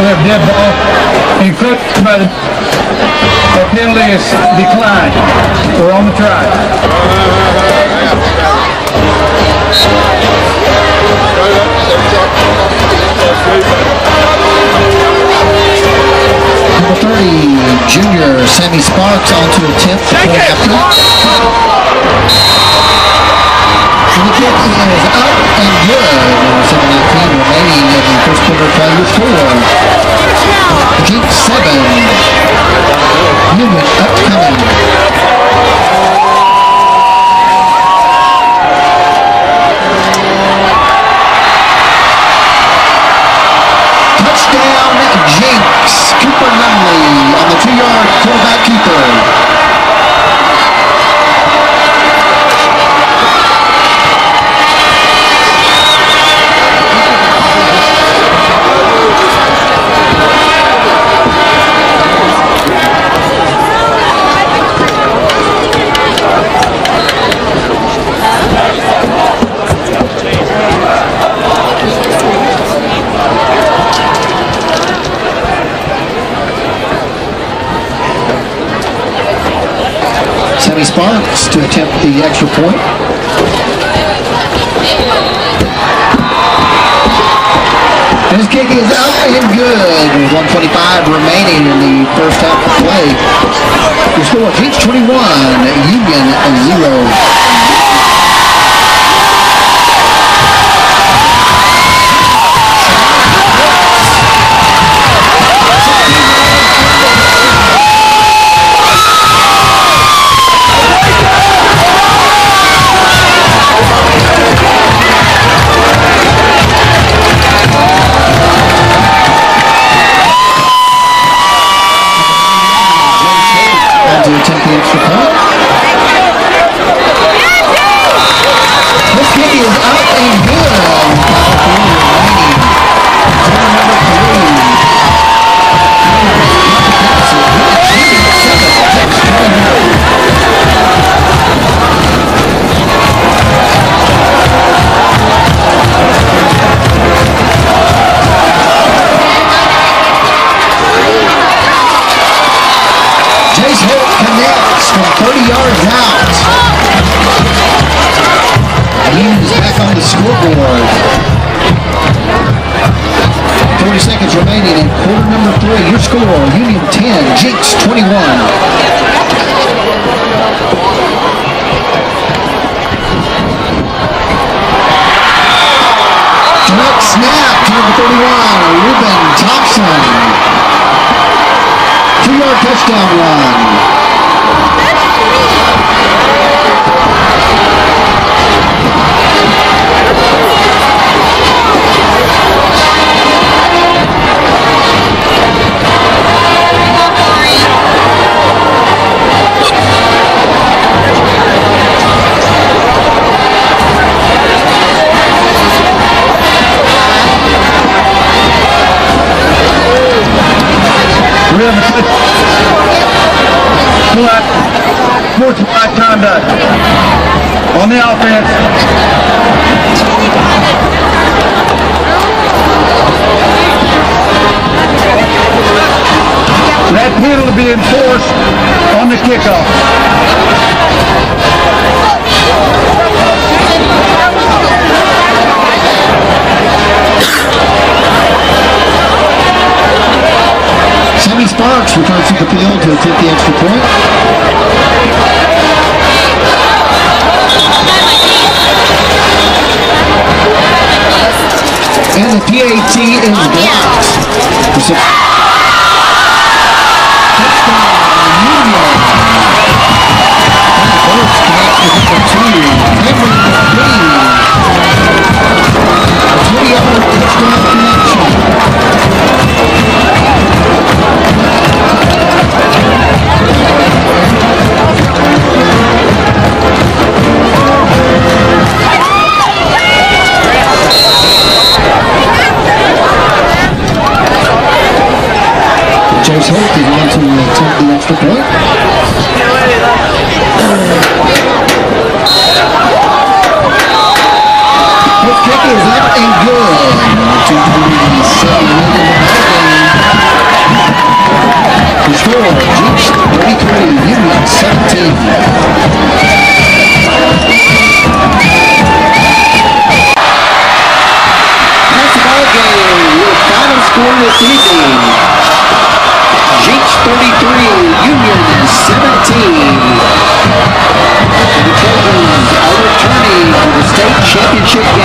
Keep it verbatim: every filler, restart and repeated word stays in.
we have dead ball. Encroachment by the penalty is declined. We're on the try. Number thirty, junior Sammy Sparks on to attempt the point after. And the kick is up and good. seven nineteen remaining in the first quarter, play four. Jeep seven. Newman upcoming. Touchdown, Jinx. Cooper Nunley on the two-yard quarterback keeper. Sammy Sparks to attempt the extra point. His kick is up and good. one twenty-five remaining in the first half of play. The score, Jeeps twenty-one, Union zero. Remaining in quarter number three. Your score, Union ten, Jinx twenty-one. Direct snap to number thirty-one, Ruben Thompson. Two-yard touchdown run. We have a sportsmanlike conduct on the offense. That penalty be enforced on the kickoff. Sammy Sparks returns to the field to attempt the extra point. And the P A T is blocked. Touchdown, Union. And Burks connects with number two, Henry Green. twenty-yard touchdown connection. Chase Holt is on to attempt the extra point. His kick is up and good. two twenty-seven in the ball game. Jeeps thirty-three, Union seventeen. That's the ball game. Your final score this evening. Jeeps thirty-three, Union seventeen. The Trojans are returning to the state championship game.